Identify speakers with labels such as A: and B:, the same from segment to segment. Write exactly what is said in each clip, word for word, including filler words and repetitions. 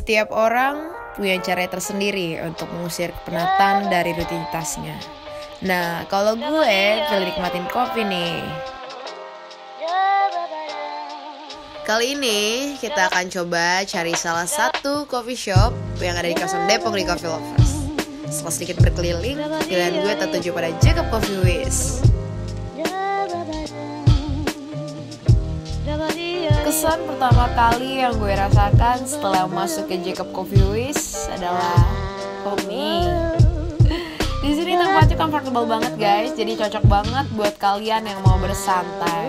A: Setiap orang punya cara tersendiri untuk mengusir kepenatan dari rutinitasnya. Nah, kalau gue pilih nikmatin kopi nih. Kali ini kita akan coba cari salah satu coffee shop yang ada di kawasan Depok di Coffee Lovers. Setelah sedikit berkeliling, pilihan gue tertuju pada Jacob Coffee Wish. Kesan pertama kali yang gue rasakan setelah masuk ke Jacob Coffee Wish adalah homey. Di sini tempatnya comfortable banget guys, jadi cocok banget buat kalian yang mau bersantai.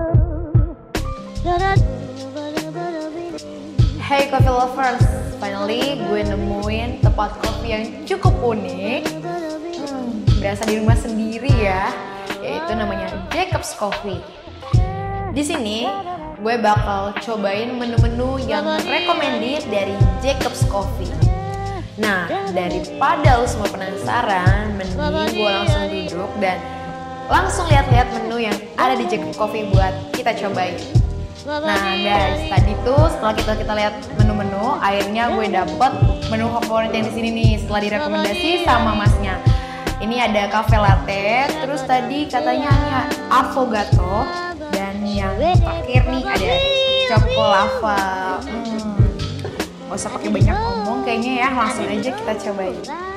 A: Hey Coffee Lovers, finally gue nemuin tempat kopi yang cukup unik. Hmm, berasa di rumah sendiri ya, yaitu namanya Jacob's Coffee. Di sini gue bakal cobain menu-menu yang recommended dari Jacob's Coffee. Nah, daripada lu semua penasaran, mending gue langsung duduk dan langsung lihat-lihat menu yang ada di Jacob's Coffee buat kita cobain. Nah guys, tadi tuh setelah kita kita lihat menu-menu, akhirnya gue dapet menu favorit yang di sini nih setelah direkomendasi sama masnya. Ini ada cafe latte, terus tadi katanya hanya affogato, dan yang terakhir nih ada choco lava. Hmm, gak usah pakai banyak ngomong kayaknya ya, langsung aja kita cobain.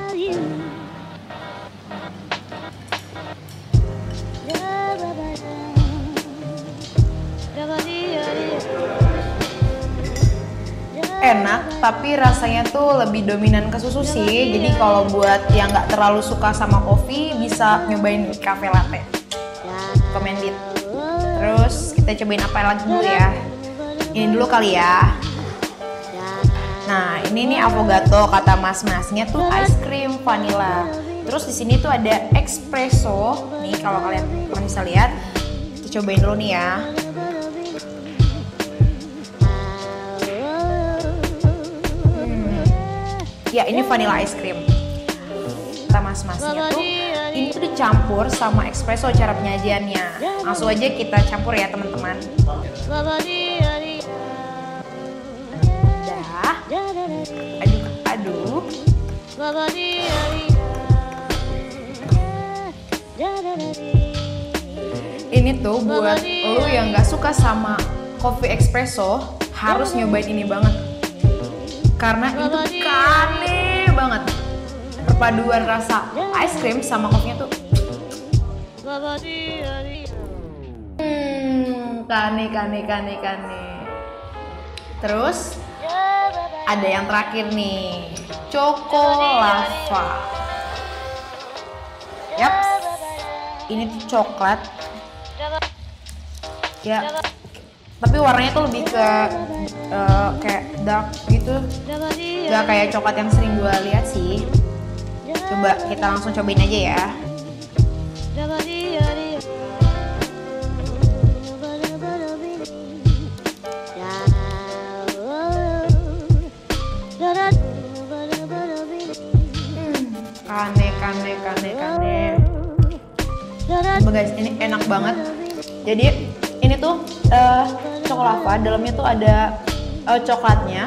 A: Enak, tapi rasanya tuh lebih dominan ke susu sih. Jadi kalau buat yang nggak terlalu suka sama kopi, bisa nyobain cafe latte. Recommended. Terus kita cobain apa lagi dulu ya? Ini dulu kali ya. Nah, ini nih affogato, kata mas-masnya tuh ice cream vanilla. Terus di sini tuh ada espresso. Nih kalau kalian bisa lihat, kita cobain dulu nih ya. Ya, ini vanilla ice cream. Kata mas-masnya tuh ini tuh dicampur sama espresso cara penyajiannya. Langsung aja kita campur ya teman-teman. Dah. Aduk-aduk. Ini tuh buat lo yang gak suka sama kopi espresso, harus nyobain ini banget. Karena itu kane banget. Perpaduan rasa ice cream sama kopinya tuh Hmm, kane kane kane kane. Terus ada yang terakhir nih, choco lava. Yap, ini tuh coklat. Ya, tapi warnanya tuh lebih ke uh, kayak dark gitu, gak kayak coklat yang sering gue lihat sih. Coba kita langsung cobain aja ya. Hmm, kane kane kane kane. Coba guys, ini enak banget. Jadi ini tuh uh, coklat lava, dalamnya tuh ada uh, coklatnya.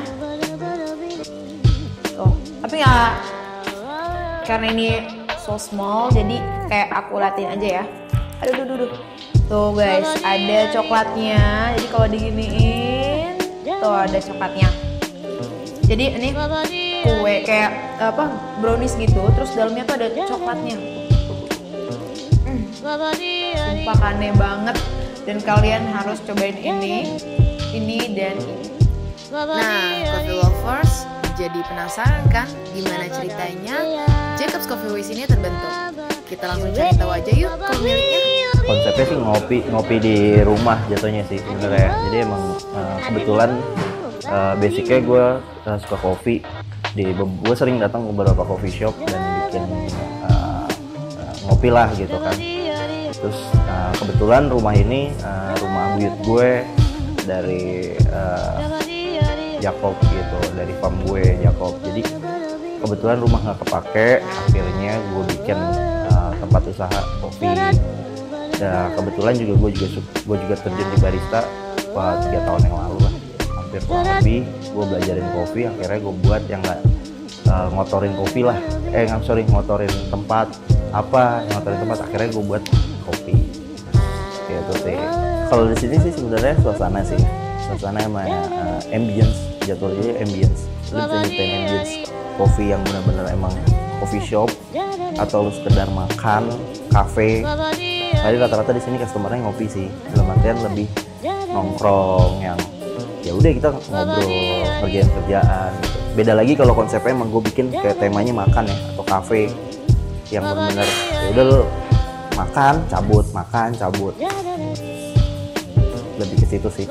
A: Tuh, tapi nggak, karena ini so small, jadi kayak aku liatin aja ya. Aduh, aduh, aduh. Tuh guys, ada coklatnya. Jadi kalau diginiin, tuh ada coklatnya. Jadi ini kue kayak apa, brownies gitu. Terus dalamnya tuh ada coklatnya. Hmm, sumpah kane banget. Dan kalian harus cobain ini, ini dan ini. Nah, Coffee Lovers, jadi penasaran kan gimana ceritanya Jacob's Coffee Wish ini terbentuk? Kita langsung cari tahu aja yuk ke pemiliknya.
B: Konsepnya sih ngopi, ngopi di rumah jatuhnya sih sebenarnya. Jadi emang uh, kebetulan uh, basicnya gue uh, suka kopi. Di gue sering datang ke beberapa coffee shop dan bikin uh, uh, ngopi lah gitu kan. Terus uh, kebetulan rumah ini uh, rumah buyut gue dari uh, Jacob gitu, dari farm gue Jacob. Jadi kebetulan rumah nggak kepake, akhirnya gue bikin uh, tempat usaha kopi. Nah kebetulan juga gue juga gue juga terjun di barista wah tiga tahun yang lalu lah, hampir kurang lebih gue belajarin kopi, akhirnya gue buat yang nggak uh, ngotorin kopi lah, eh nggak sorry ngotorin tempat apa, yang ngotorin tempat akhirnya gue buat kopi, gitu sih. Kalau di sini sih sebenarnya suasana sih, suasana sama uh, ambience, jatuhnya ambience, lu bisa nyiptain ambience kopi yang benar-benar emang coffee shop atau lu sekedar makan, kafe. Tadi rata-rata di sini customernya ngopi sih, dalam artian lebih nongkrong yang ya udah kita ngobrol, ngerjain kerjaan gitu. Beda lagi kalau konsepnya emang gue bikin kayak temanya makan ya atau kafe yang benar-benar ya udah lu makan, cabut, makan, cabut. Lebih ke situ sih.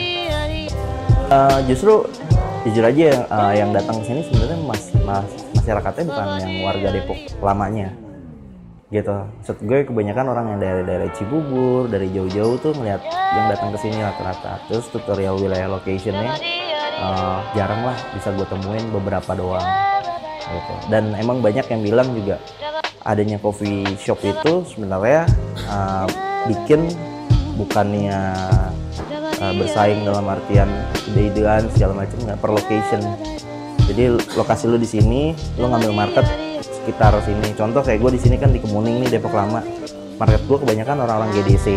B: Uh, justru jujur aja uh, yang datang ke sini sebenarnya mas, mas masyarakatnya bukan yang warga Depok lamanya gitu. Maksud gue kebanyakan orang yang dari daerah Cibubur, dari jauh-jauh tuh ngeliat yang datang ke sini rata-rata. Terus tutorial wilayah locationnya uh, jarang lah bisa gue temuin, beberapa doang gitu. Dan emang banyak yang bilang juga adanya coffee shop itu sebenarnya uh, bikin bukannya uh, bersaing dalam artian ide-idean segala macam, nggak per location. Jadi lokasi lu di sini, lu ngambil market sekitar sini. Contoh kayak gue di sini kan di Kemuning nih, Depok Lama. Market gue kebanyakan orang-orang G D C,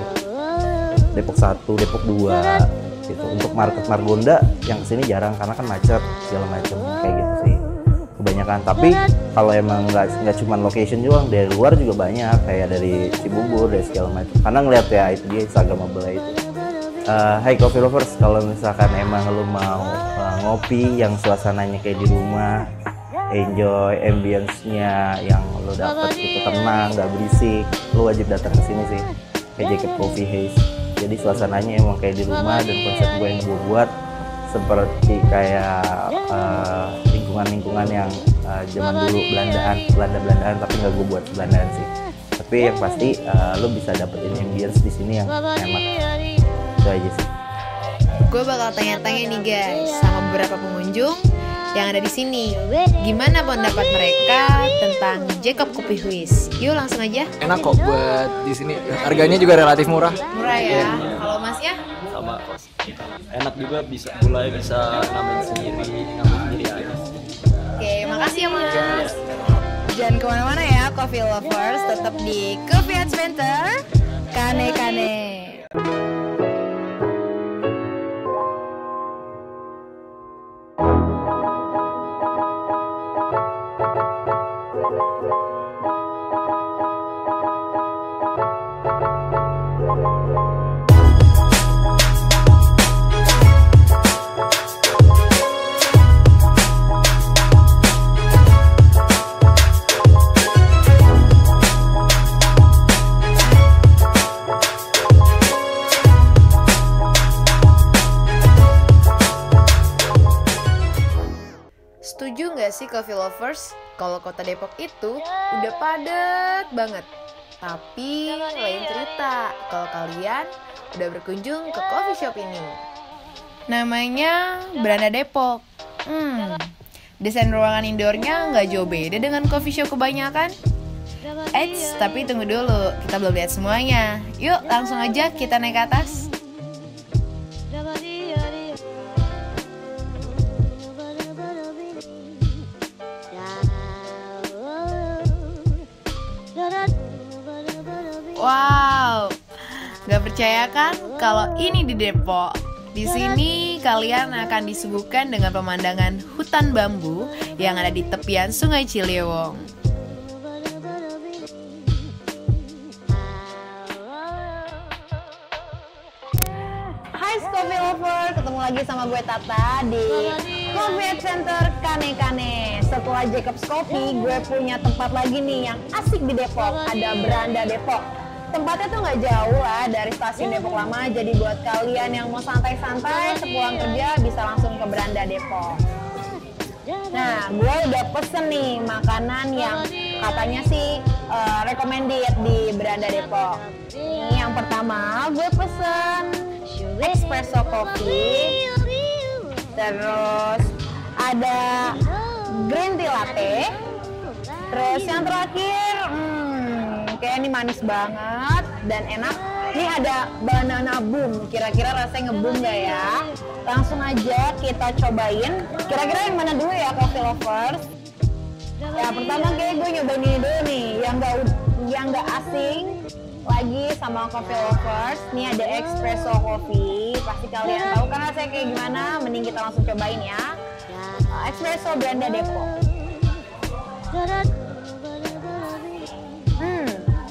B: Depok satu, Depok dua gitu. Untuk market Margonda yang kesini jarang karena kan macet segala macam kayak gitu sih kebanyakan. Tapi kalau emang nggak nggak cuma location juga, dari luar juga banyak, kayak dari Cibubur, dari segala macam. Karena ngeliat ya itu dia Instagramable itu. Uh, Hai Coffee Lovers, kalau misalkan emang lu mau uh, ngopi yang suasananya kayak di rumah, enjoy ambience-nya yang lu dapet itu tenang, nggak berisik, lu wajib datang ke sini sih, kayak Jacob Coffee Haze. Jadi suasananya emang kayak di rumah, dan konsep gue yang gue buat seperti kayak uh, lingkungan-lingkungan yang uh, zaman dulu Belandaan, Belanda-Belandaan, tapi nggak gue buat Belandaan sih. Tapi yang pasti uh, lu bisa dapetin ambience di sini yang enak. Itu aja sih.
A: Gue bakal tanya-tanya nih guys sama beberapa pengunjung yang ada di sini. Gimana pendapat mereka tentang Jacob Coffee Haze? Yuk langsung aja.
C: Enak kok buat di sini. Harganya juga relatif murah.
A: Murah ya. Kalau Masnya?
D: Sama kos. Enak juga, bisa mulai bisa ngambil sendiri, ngambil sendiri aja.
A: Oke, makasih ya Mas. Jangan kemana-mana ya Coffee Lovers, tetap di Coffee Adventure Kane-Kane. Setuju nggak sih Coffee Lovers? Kalau kota Depok itu udah padat banget. Tapi lain cerita kalau kalian udah berkunjung ke coffee shop ini. Namanya Beranda Depok. Hmm, desain ruangan indoornya nggak jauh beda dengan coffee shop kebanyakan. Eits, tapi tunggu dulu, kita belum lihat semuanya. Yuk langsung aja kita naik ke atas. Wow, gak percaya kan kalau ini di Depok? Di sini kalian akan disuguhkan dengan pemandangan hutan bambu yang ada di tepian Sungai Ciliwung. Hai Coffee Lover, ketemu lagi sama gue Tata di Coffee Adventure Kane-Kane. Setelah Jacob's Coffee, gue punya tempat lagi nih yang asik di Depok. Ada Beranda Depok. Tempatnya tuh nggak jauh lah dari stasiun Depok Lama. Jadi buat kalian yang mau santai-santai sepulang kerja bisa langsung ke Beranda Depok. Nah, gue udah pesen nih makanan yang katanya sih uh, recommended di Beranda Depok. Ini yang pertama gue pesen espresso coffee. Terus ada green tea latte. Terus yang terakhir, hmm, kayak ini manis banget dan enak. Ini ada banana boom, kira-kira rasanya ngebum gak ya? Langsung aja kita cobain. Kira-kira yang mana dulu ya coffee lovers? Ya pertama kayak gue nyobain ini dulu nih, yang gak yang gak asing lagi sama coffee lovers. Ini ada espresso coffee, pasti kalian tahu kan rasanya kayak gimana. Mending kita langsung cobain ya. Uh, espresso Belanda Depok. Hmm.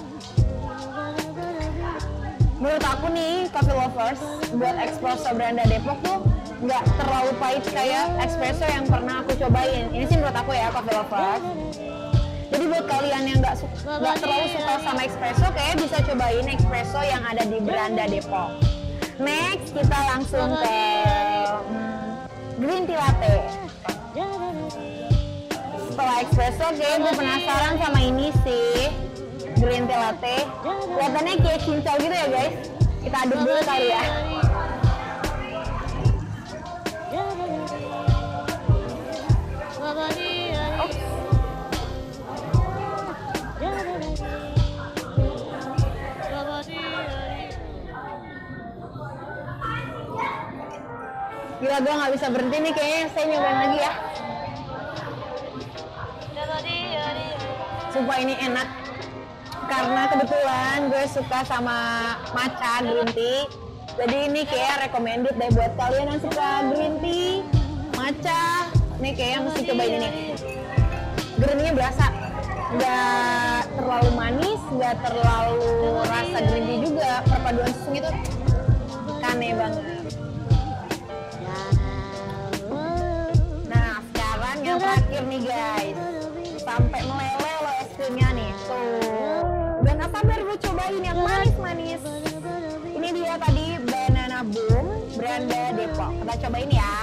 A: Menurut aku nih coffee lovers, buat espresso Belanda Depok tuh nggak terlalu pahit kayak espresso yang pernah aku cobain. Ini sih menurut aku ya coffee lovers. Jadi buat kalian yang nggak nggak terlalu suka sama espresso, kayak bisa cobain espresso yang ada di Belanda Depok. Next kita langsung ke hmm, green tea latte. Setelah espresso, kayak gue penasaran sama ini sih, green tea latte. Kelihatannya kayak cincau gitu ya guys. Kita aduk dulu kali ya. Gila, gue nggak bisa berhenti nih, kayaknya saya nyobain lagi ya. Sumpah ini enak, karena kebetulan gue suka sama matcha green tea. Jadi ini kayak recommended deh buat kalian yang suka green tea, matcha. Nih kayaknya mesti cobain ini. Green tea-nya berasa, nggak terlalu manis, nggak terlalu rasa green tea juga. Perpaduan susunya tuh kane banget. Yang terakhir nih guys, sampai meleleh loh es krimnya nih tuh. Dan apa baru cobain yang manis-manis. Ini dia tadi banana boom Belanda Depok. Kita cobain ya.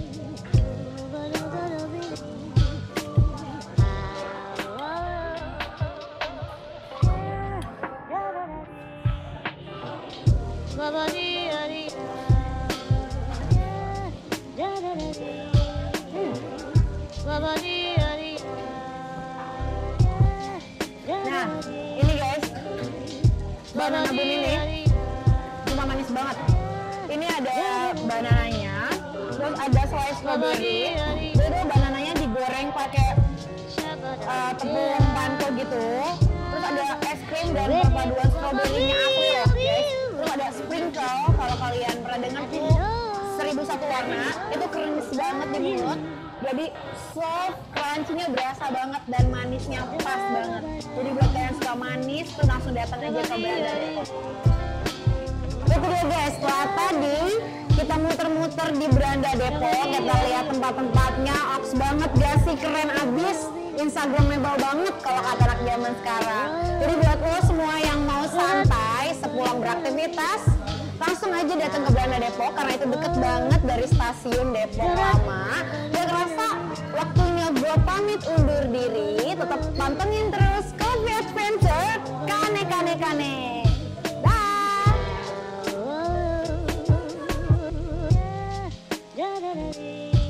A: Nah, ini guys, banana boom ini cuma manis banget. Ini ada banananya, terus ada slice strawberry. Jadi banananya digoreng pakai uh, tepung panko gitu. Terus ada es krim dan perpaduan stroberinya asli loh guys. Terus ada sprinkle, kalau kalian pernah dengar tuh seribu satu warna, itu keren banget di mulut. Jadi soft, crunchy-nya berasa banget dan manisnya pas banget. Jadi buat kalian suka manis tuh langsung datang aja ke Belanda Depok. Itu dia guys, setelah tadi kita muter-muter di Belanda Depok, kita lihat tempat-tempatnya, oks banget gak sih, keren abis, instagramable banget kalau kata anak zaman sekarang. Jadi buat lo semua yang mau santai sepulang beraktivitas, langsung aja datang ke Belanda Depok karena itu deket banget dari stasiun Depok Lama. Gak kerasa waktunya gue pamit undur diri, tetap pantengin terus Coffee Adventure, kane kane kane. Dah.